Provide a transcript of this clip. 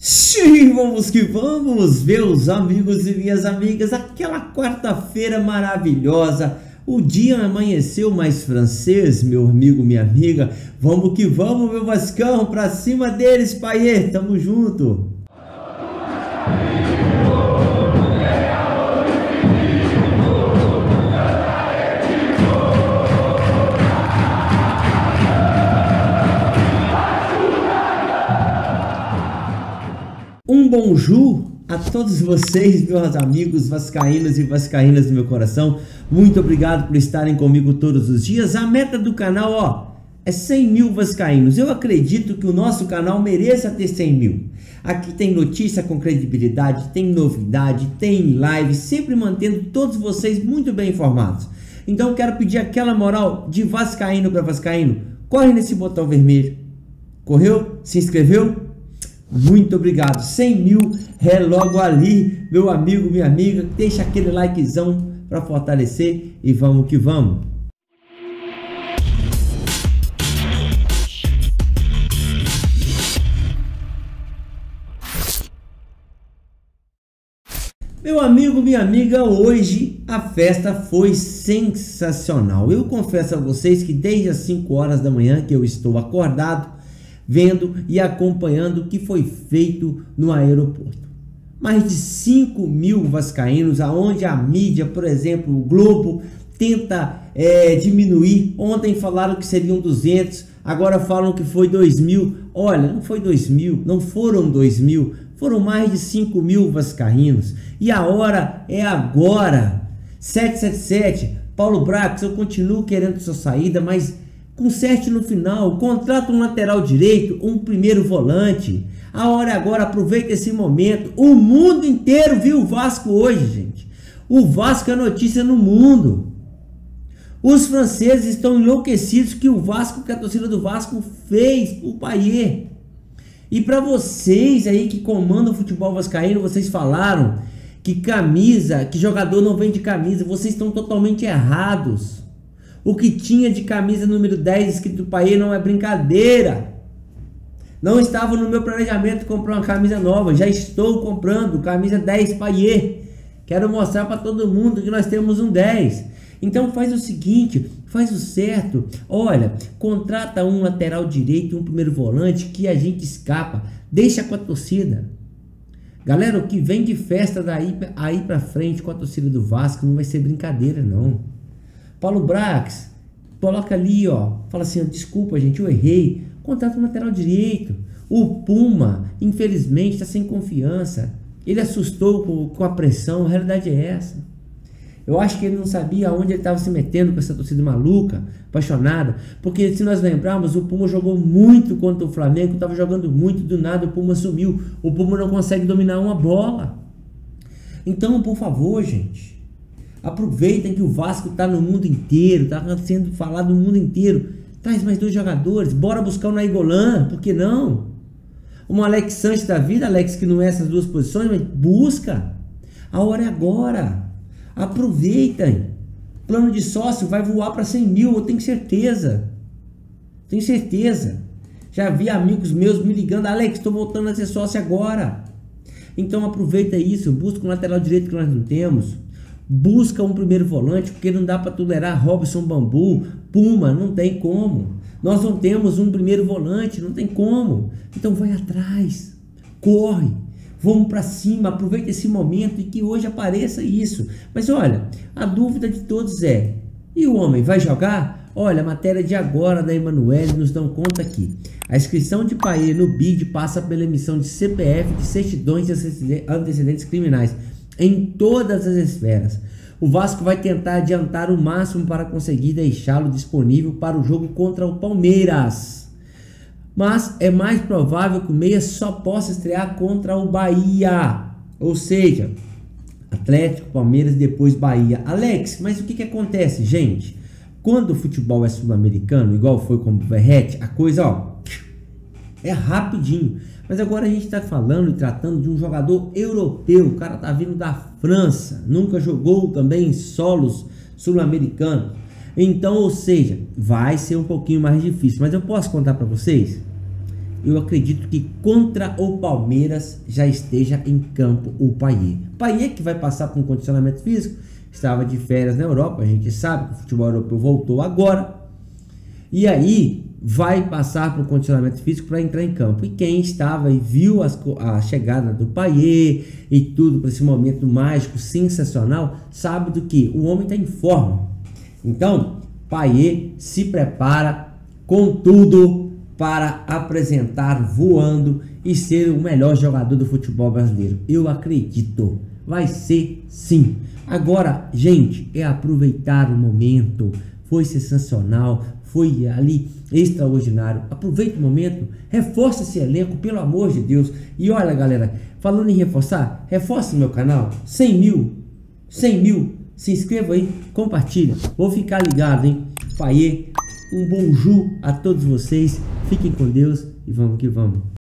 Sim, vamos que vamos, meus amigos e minhas amigas, aquela quarta-feira maravilhosa, o dia amanheceu mais francês, meu amigo, minha amiga, vamos que vamos, meu Vascão, pra cima deles, paiê, tamo junto. Um bonjour a todos vocês, meus amigos vascaínos e vascaínas do meu coração. Muito obrigado por estarem comigo todos os dias. A meta do canal, ó, é 100 mil vascaínos. Eu acredito que o nosso canal mereça ter 100 mil. Aqui tem notícia com credibilidade, tem novidade, tem live, sempre mantendo todos vocês muito bem informados. Então eu quero pedir aquela moral de vascaíno para vascaíno. Corre nesse botão vermelho. Correu? Se inscreveu? Muito obrigado, 100 mil é logo ali, meu amigo, minha amiga, deixa aquele likezão para fortalecer e vamos que vamos. Meu amigo, minha amiga, hoje a festa foi sensacional. Eu confesso a vocês que desde as 5 horas da manhã que eu estou acordado, vendo e acompanhando o que foi feito no aeroporto. Mais de 5 mil vascaínos, aonde a mídia, por exemplo, o Globo, tenta diminuir. Ontem falaram que seriam 200, agora falam que foi 2.000. Olha, não foi 2.000, não foram 2.000, foram mais de 5 mil vascaínos. E a hora é agora. 777, Paulo Brax, eu continuo querendo sua saída, mas conserte no final, contrata um lateral direito, um primeiro volante. A hora é agora, aproveita esse momento. O mundo inteiro viu o Vasco hoje, gente. O Vasco é notícia no mundo. Os franceses estão enlouquecidos que o Vasco, que a torcida do Vasco fez o Payet. E para vocês aí que comandam o futebol vascaíno, vocês falaram que camisa, que jogador não vende camisa. Vocês estão totalmente errados. O que tinha de camisa número 10 escrito Payet não é brincadeira. Não estava no meu planejamento comprar uma camisa nova. Já estou comprando camisa 10 Payet. Quero mostrar para todo mundo que nós temos um 10. Então faz o seguinte, faz o certo. Olha, contrata um lateral direito e um primeiro volante que a gente escapa. Deixa com a torcida. Galera, o que vem de festa daí aí para frente com a torcida do Vasco não vai ser brincadeira não. Paulo Brax, coloca ali, ó, fala assim, desculpa gente, eu errei, contrata um lateral direito. O Puma, infelizmente, está sem confiança, ele assustou com a pressão, a realidade é essa. Eu acho que ele não sabia aonde ele estava se metendo com essa torcida maluca, apaixonada, porque se nós lembrarmos, o Puma jogou muito contra o Flamengo, estava jogando muito, do nada o Puma sumiu, o Puma não consegue dominar uma bola. Então, por favor, gente, aproveitem que o Vasco está no mundo inteiro, está sendo falado no mundo inteiro. Traz mais 2 jogadores, bora buscar o Nainggolan, por que não? Um Alex Sanches da vida, Alex, que não é essas 2 posições, mas busca. A hora é agora. Aproveitem. Plano de sócio vai voar para 100 mil, eu tenho certeza. Tenho certeza. Já vi amigos meus me ligando, Alex, estou voltando a ser sócio agora. Então aproveita isso, busca um lateral direito que nós não temos. Busca um primeiro volante, porque não dá para tolerar Robson Bambu, Puma, não tem como. Nós não temos um primeiro volante, não tem como. Então vai atrás, corre, vamos para cima, aproveita esse momento e que hoje apareça isso. Mas olha, a dúvida de todos é, e o homem vai jogar? Olha, a matéria de agora da Emanuele nos dão conta aqui. A inscrição de Payet no BID passa pela emissão de CPF, de certidões e antecedentes criminais em todas as esferas. O Vasco vai tentar adiantar o máximo para conseguir deixá-lo disponível para o jogo contra o Palmeiras. Mas é mais provável que o Meia só possa estrear contra o Bahia. Ou seja, Atlético, Palmeiras e depois Bahia. Alex, mas o que acontece, gente? Quando o futebol é sul-americano, igual foi com o Verratti, a coisa, ó, é rapidinho. Mas agora a gente está falando e tratando de um jogador europeu. O cara tá vindo da França. Nunca jogou também em solos sul-americanos. Então, ou seja, vai ser um pouquinho mais difícil. Mas eu posso contar para vocês eu acredito que contra o Palmeiras já esteja em campo o Payet. Payet que vai passar por um condicionamento físico, estava de férias na Europa, a gente sabe que o futebol europeu voltou agora, e aí vai passar por um condicionamento físico para entrar em campo. E quem estava e viu a chegada do Payet e tudo para esse momento mágico, sensacional, sabe do que o homem está em forma. Então, Payet se prepara com tudo para apresentar voando e ser o melhor jogador do futebol brasileiro. Eu acredito, vai ser sim. Agora, gente, é aproveitar o momento. Foi sensacional, foi ali extraordinário. Aproveita o momento, reforça esse elenco, pelo amor de Deus. E olha, galera, falando em reforçar, reforça o meu canal, 100 mil, se inscreva aí, compartilha. Vou ficar ligado, hein? Payet, um bonjour a todos vocês, fiquem com Deus e vamos que vamos.